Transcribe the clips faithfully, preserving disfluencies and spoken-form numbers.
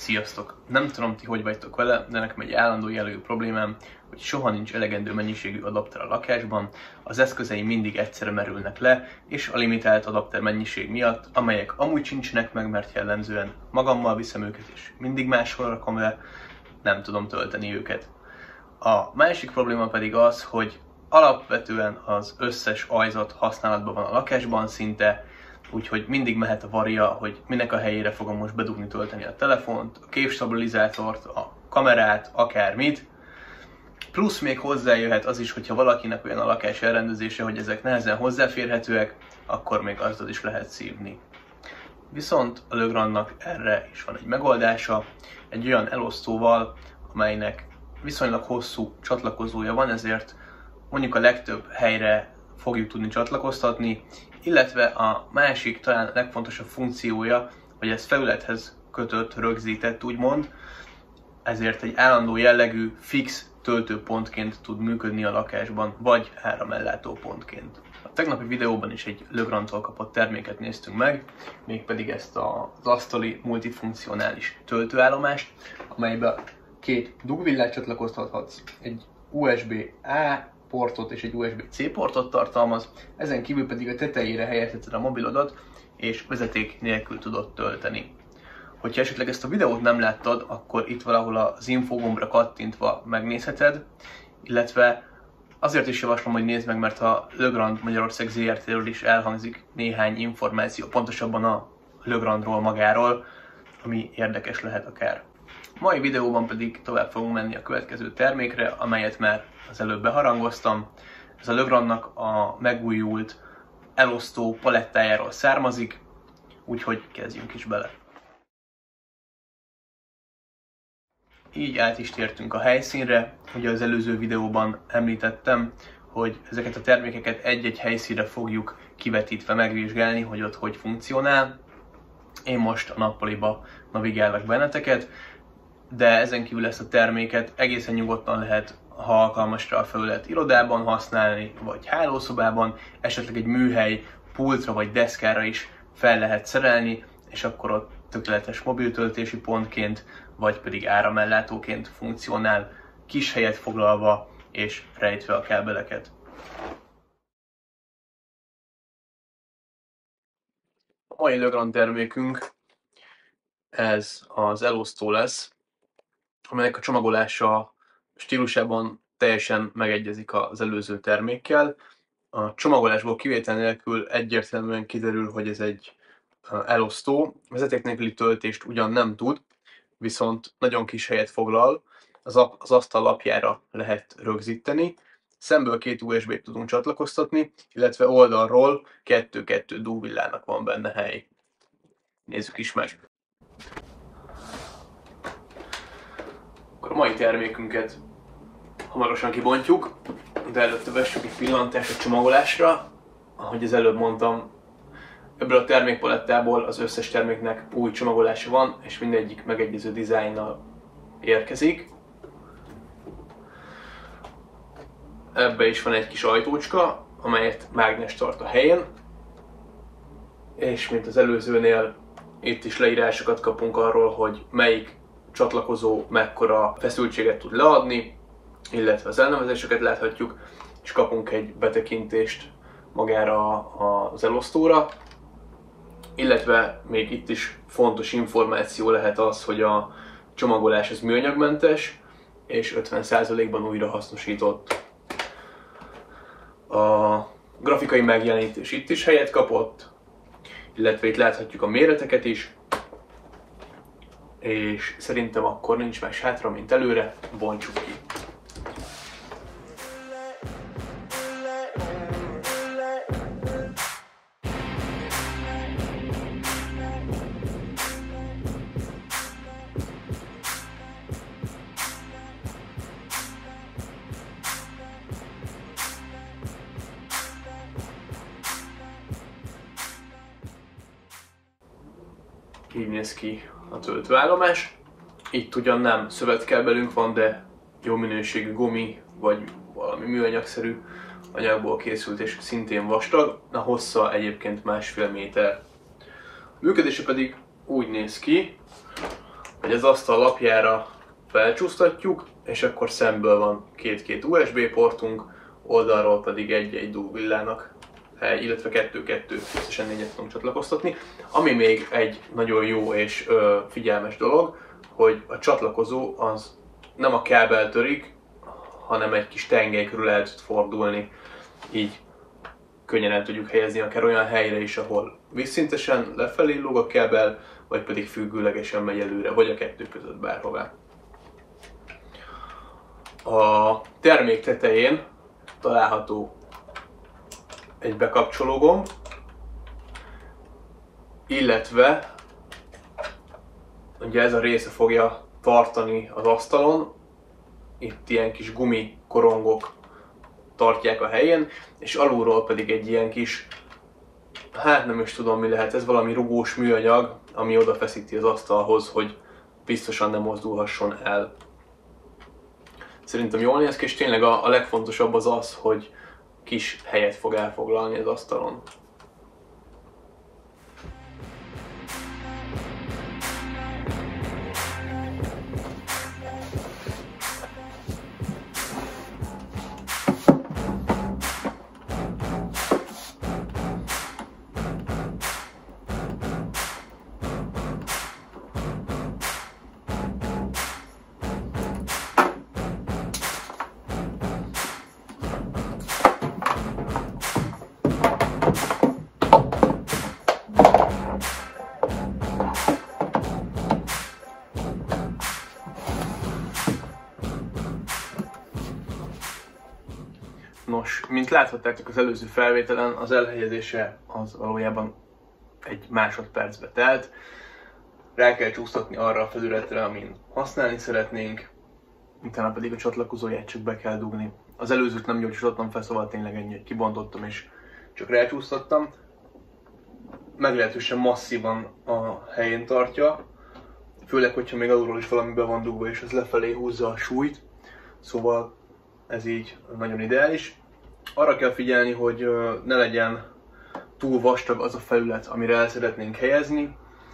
Sziasztok! Nem tudom, ti hogy vagytok vele, de nekem egy állandó jellegű problémám, hogy soha nincs elegendő mennyiségű adapter a lakásban, az eszközeim mindig egyszerre merülnek le, és a limitált adapter mennyiség miatt, amelyek amúgy sincsenek meg, mert jellemzően magammal viszem őket, és mindig máshol rakom le, nem tudom tölteni őket. A másik probléma pedig az, hogy alapvetően az összes ajzat használatban van a lakásban szinte, úgyhogy mindig mehet a varia, hogy minek a helyére fogom most bedugni, tölteni a telefont, a képstabilizátort, a kamerát, akármit. Plusz még hozzájöhet az is, hogyha valakinek olyan a lakás elrendezése, hogy ezek nehezen hozzáférhetőek, akkor még azzal is lehet szívni. Viszont a Legrandnak erre is van egy megoldása, egy olyan elosztóval, amelynek viszonylag hosszú csatlakozója van, ezért mondjuk a legtöbb helyre fogjuk tudni csatlakoztatni, illetve a másik, talán legfontosabb funkciója, hogy ez felülethez kötött, rögzített úgymond, ezért egy állandó jellegű, fix töltőpontként tud működni a lakásban, vagy áramellátó pontként. A tegnapi videóban is egy Legrandtól kapott terméket néztünk meg, mégpedig ezt az asztali multifunkcionális töltőállomást, amelyben két dugvillát csatlakoztathatsz, egy u es bé A portot és egy u es bé C portot tartalmaz, ezen kívül pedig a tetejére helyezheted a mobilodat, és vezeték nélkül tudod tölteni. Hogyha esetleg ezt a videót nem láttad, akkor itt valahol az info gombra kattintva megnézheted, illetve azért is javaslom, hogy nézd meg, mert a Legrand Magyarország zé er té-ről is elhangzik néhány információ, pontosabban a Legrandról magáról, ami érdekes lehet akár. A mai videóban pedig tovább fogunk menni a következő termékre, amelyet már az előbb beharangoztam. Ez a Legrandnak a megújult elosztó palettájáról származik, úgyhogy kezdjünk is bele. Így át is tértünk a helyszínre. Ugye az előző videóban említettem, hogy ezeket a termékeket egy-egy helyszínre fogjuk kivetítve megvizsgálni, hogy ott hogy funkcionál. Én most a nappaliba navigálok benneteket, de ezen kívül ezt a terméket egészen nyugodtan lehet, ha alkalmas rá a felület, irodában használni, vagy hálószobában, esetleg egy műhely pultra vagy deszkára is fel lehet szerelni, és akkor ott tökéletes mobiltöltési pontként, vagy pedig áramellátóként funkcionál, kis helyet foglalva és rejtve a kábeleket. A mai Legrand termékünk ez az elosztó lesz, amelynek a csomagolása stílusában teljesen megegyezik az előző termékkel. A csomagolásból kivétel nélkül egyértelműen kiderül, hogy ez egy elosztó. Vezeték nélküli töltést ugyan nem tud, viszont nagyon kis helyet foglal, az, az asztal lapjára lehet rögzíteni. Szemből két u es bét tudunk csatlakoztatni, illetve oldalról kettő-kettő dugvillának van benne hely. Nézzük is meg! Akkor a mai termékünket hamarosan kibontjuk, de előtte vessük egy pillantást a csomagolásra. Ahogy az előbb mondtam, ebből a termékpalettából az összes terméknek új csomagolása van, és mindegyik megegyező dizájnnal érkezik. Ebbe is van egy kis ajtócska, amelyet mágnes tart a helyén. És mint az előzőnél, itt is leírásokat kapunk arról, hogy melyik csatlakozó mekkora feszültséget tud leadni, illetve az elnevezéseket láthatjuk, és kapunk egy betekintést magára az elosztóra. Illetve még itt is fontos információ lehet az, hogy a csomagolás az műanyagmentes, és ötven százalékban újrahasznosított. A grafikai megjelenítés itt is helyet kapott, illetve itt láthatjuk a méreteket is, és szerintem akkor nincs más hátra, mint előre, bontsuk ki. Így néz ki a töltőállomás. Itt ugyan nem szövetkábelünk van, de jó minőségű gumi, vagy valami műanyagszerű anyagból készült, és szintén vastag. A hossza egyébként másfél méter. A működése pedig úgy néz ki, hogy az asztal lapjára felcsúsztatjuk, és akkor szemből van két-két u es bé portunk, oldalról pedig egy-egy dugvillának, illetve kettő-kettő, összesen négyet tudunk csatlakoztatni. Ami még egy nagyon jó és ö, figyelmes dolog, hogy a csatlakozó az nem a kábel törik, hanem egy kis tengely körül el tud fordulni, így könnyen el tudjuk helyezni akár olyan helyre is, ahol vízszintesen lefelé lóg a kábel, vagy pedig függőlegesen megy előre, vagy a kettő között bárhová. A termék tetején található egy bekapcsoló gomb, illetve ugye ez a része fogja tartani az asztalon, itt ilyen kis gumi korongok tartják a helyén, és alulról pedig egy ilyen kis, hát nem is tudom mi lehet, ez valami rugós műanyag, ami odafeszíti az asztalhoz, hogy biztosan nem mozdulhasson el. Szerintem jól néz ki, és tényleg a, a legfontosabb az az, hogy kis helyet fog elfoglalni az asztalon. Nos, mint láthattátok az előző felvételen, az elhelyezése az valójában egy másodpercbe telt. Rá kell csúsztatni arra a felületre, amin használni szeretnénk, utána pedig a csatlakozóját csak be kell dugni. Az előzőt nem gyorsítottam fel, szóval tényleg ennyi, hogy kibontottam és csak rácsúsztattam. Meglehetősen masszívan a helyén tartja, főleg, hogyha még alulról is valami be van dugva és ez lefelé húzza a súlyt, szóval ez így nagyon ideális. Arra kell figyelni, hogy ne legyen túl vastag az a felület, amire el szeretnénk helyezni,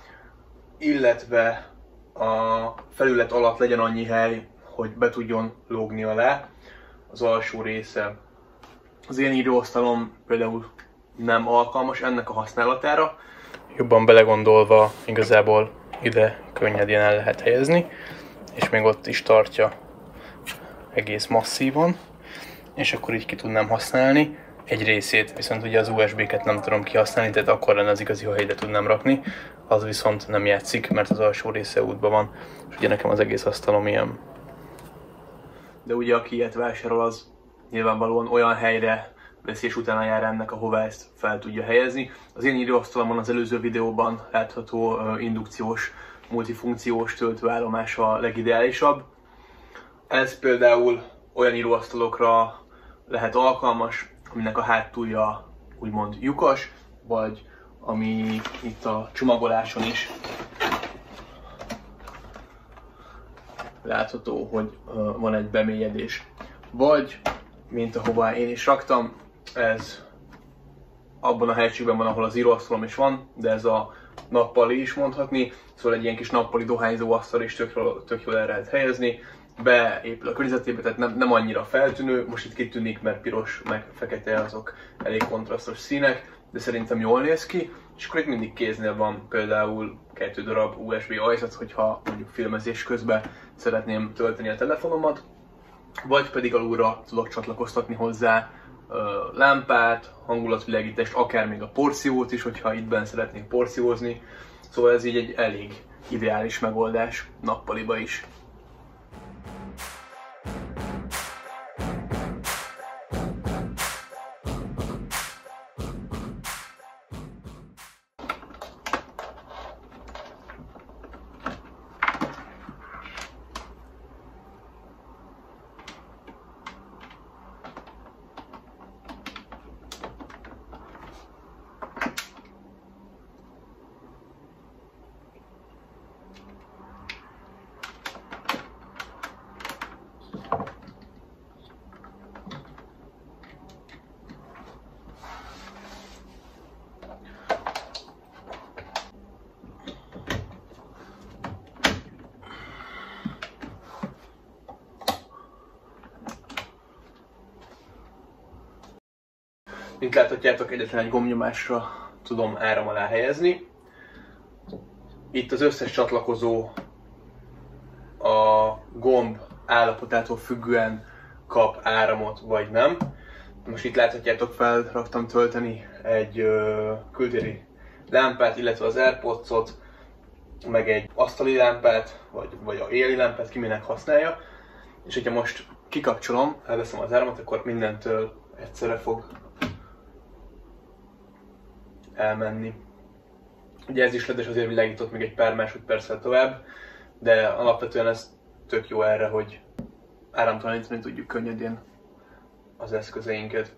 illetve a felület alatt legyen annyi hely, hogy be tudjon lógni alá az alsó része. Az én íróasztalom például nem alkalmas ennek a használatára. Jobban belegondolva igazából ide könnyedén el lehet helyezni, és még ott is tartja egész masszívan, és akkor így ki tudnám használni. Egy részét, viszont ugye az u es bé-ket nem tudom kihasználni, tehát akkor lenne az igazi, ha ide tudnám rakni, az viszont nem játszik, mert az alsó része útban van, és ugye nekem az egész asztalom ilyen. De ugye aki ilyet vásárol, az nyilvánvalóan olyan helyre veszi, és utána jár ennek, ahová ezt fel tudja helyezni. Az én íróasztalomon az előző videóban látható uh, indukciós, multifunkciós töltőállomás a legideálisabb. Ez például olyan íróasztalokra lehet alkalmas, aminek a hátulja úgymond lyukas, vagy ami itt a csomagoláson is látható, hogy uh, van egy bemélyedés. Vagy, mint ahová én is raktam, ez abban a helységben van, ahol az íróasztalom is van, de ez a nappali is mondhatni, szóval egy ilyen kis nappali dohányzó asztal is tök jól, tök jól el lehet helyezni. Beépül a környezetébe, tehát nem, nem annyira feltűnő, most itt kitűnik, mert piros meg fekete azok elég kontrasztos színek, de szerintem jól néz ki, és akkor itt mindig kéznél van például kettő darab u es bé ajzat, hogyha mondjuk filmezés közben szeretném tölteni a telefonomat, vagy pedig alulra tudok csatlakoztatni hozzá ö, lámpát, hangulatvilágítást, akár még a porciót is, hogyha itt benn szeretnék porciózni, szóval ez így egy elég ideális megoldás nappaliba is. Mint láthatjátok, egyetlen egy gombnyomásra tudom áram alá helyezni. Itt az összes csatlakozó a gomb állapotától függően kap áramot vagy nem. Most itt láthatjátok, fel raktam tölteni egy ö, kültéri lámpát, illetve az AirPods-ot, meg egy asztali lámpát, vagy, vagy a éli lámpát, ki minek használja. És hogyha most kikapcsolom, elveszem az áramot, akkor mindentől egyszerre fog elmenni. Ugye ez is ledes, azért világított még egy pár másodperccel tovább, de alapvetően ez tök jó erre, hogy áramtalanítani tudjuk könnyedén az eszközeinket.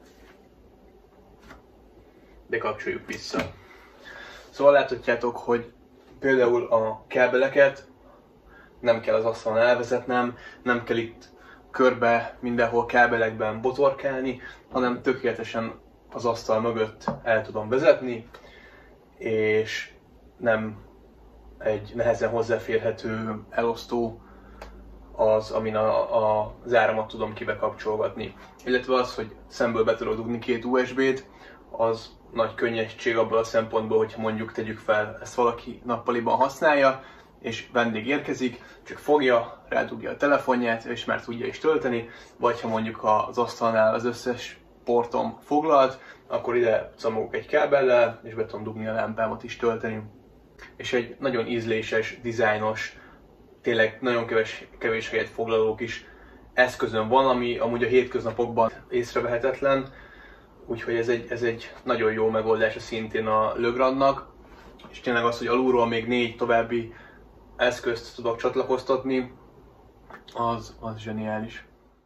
De kapcsoljuk vissza. Szóval láthatjátok, hogy például a kábeleket nem kell az asztalon elvezetnem, nem kell itt körbe mindenhol kábelekben botorkálni, hanem tökéletesen az asztal mögött el tudom vezetni, és nem egy nehezen hozzáférhető elosztó az, amin a, a, az áramot tudom kibekapcsolgatni. Illetve az, hogy szemből be tudok dugni két u es bé-t, az nagy könnyesség abból a szempontból, hogyha mondjuk tegyük fel, ezt valaki nappaliban használja, és vendég érkezik, csak fogja, rádugja a telefonját, és már tudja is tölteni, vagy ha mondjuk az asztalnál az összes portom foglalt, akkor ide camogok egy kábellel, és be tudom dugni a lámpámat is tölteni. És egy nagyon ízléses, dizájnos, tényleg nagyon kevés, kevés helyet foglaló kis eszközön van, ami amúgy a hétköznapokban észrevehetetlen, úgyhogy ez egy, ez egy nagyon jó megoldása szintén a Legrandnak, és tényleg az, hogy alulról még négy további eszközt tudok csatlakoztatni, az, az zseniális.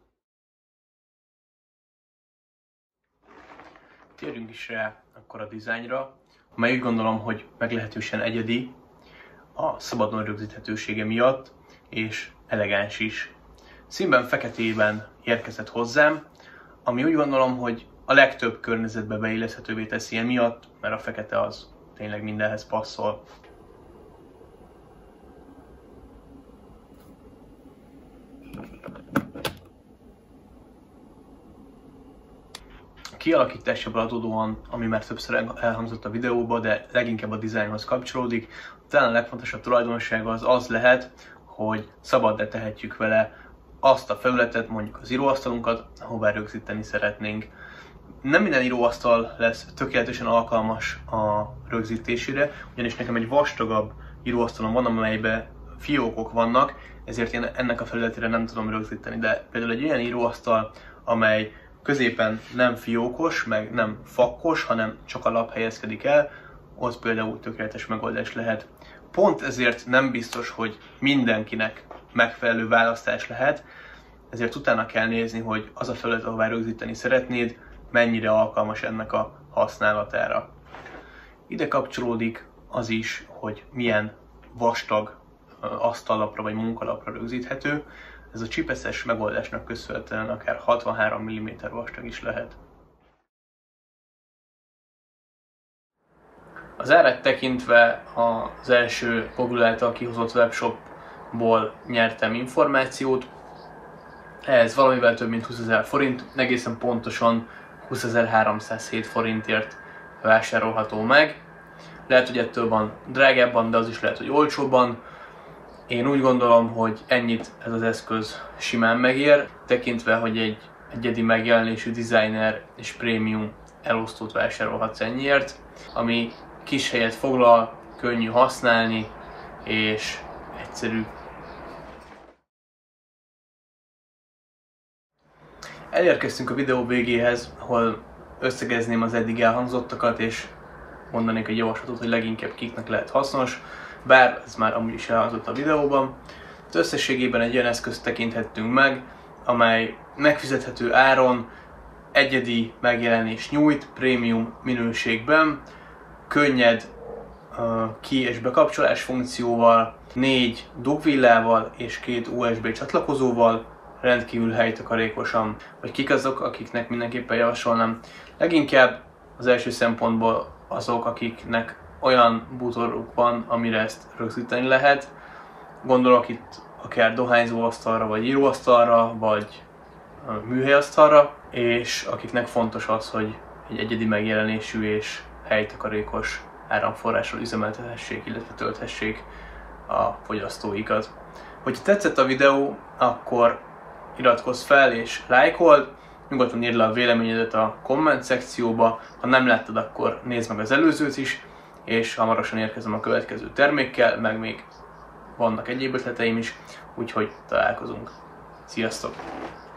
Térjünk is rá akkor a dizájnra, amely úgy gondolom, hogy meglehetősen egyedi a szabadon rögzíthetősége miatt, és elegáns is. Színben feketében érkezett hozzám, ami úgy gondolom, hogy a legtöbb környezetbe beilleszthetővé teszi emiatt, mert a fekete az tényleg mindenhez passzol. A kialakításából adódóan, ami már többször elhangzott a videóban, de leginkább a dizájnhoz kapcsolódik, talán a legfontosabb tulajdonsága az az lehet, hogy szabaddá tehetjük vele azt a felületet, mondjuk az íróasztalunkat, ahová rögzíteni szeretnénk. Nem minden íróasztal lesz tökéletesen alkalmas a rögzítésére, ugyanis nekem egy vastagabb íróasztalom van, amelyben fiókok vannak, ezért én ennek a felületére nem tudom rögzíteni. De például egy olyan íróasztal, amely középen nem fiókos, meg nem fakkos, hanem csak a lap helyezkedik el, ott például tökéletes megoldás lehet. Pont ezért nem biztos, hogy mindenkinek megfelelő választás lehet, ezért utána kell nézni, hogy az a felület, ahová rögzíteni szeretnéd, mennyire alkalmas ennek a használatára. Ide kapcsolódik az is, hogy milyen vastag asztallapra vagy munkalapra rögzíthető. Ez a chipes-es megoldásnak köszönhetően akár hatvanhárom milliméter vastag is lehet. Az árát tekintve az első Google által kihozott webshopból nyertem információt. Ez valamivel több mint húszezer forint, egészen pontosan húszezer-háromszázhét forintért vásárolható meg. Lehet, hogy ettől van drágábban, de az is lehet, hogy olcsóbban. Én úgy gondolom, hogy ennyit ez az eszköz simán megér, tekintve, hogy egy egyedi megjelenésű designer és prémium elosztót vásárolhatsz ennyiért, ami kis helyet foglal, könnyű használni és egyszerű. Elérkeztünk a videó végéhez, ahol összegezném az eddig elhangzottakat, és mondanék egy javaslatot, hogy leginkább kiknek lehet hasznos, bár ez már amúgy is elhangzott a videóban. Az összességében egy olyan eszközt tekinthettünk meg, amely megfizethető áron egyedi megjelenést nyújt, prémium minőségben, könnyed uh, ki- és bekapcsolás funkcióval, négy dugvillával és két u es bé csatlakozóval, rendkívül helytakarékosan. Vagy kik azok, akiknek mindenképpen javasolnám? Leginkább az első szempontból azok, akiknek olyan bútoruk van, amire ezt rögzíteni lehet. Gondolok itt akár dohányzóasztalra, vagy íróasztalra, vagy műhelyasztalra, és akiknek fontos az, hogy egy egyedi megjelenésű és helytakarékos áramforrással üzemeltethessék, illetve tölthessék a fogyasztóikat. Hogyha tetszett a videó, akkor iratkozz fel és lájkold, nyugodtan írd le a véleményedet a komment szekcióba, ha nem láttad, akkor nézd meg az előzőt is, és hamarosan érkezem a következő termékkel, meg még vannak egyéb ötleteim is, úgyhogy találkozunk. Sziasztok!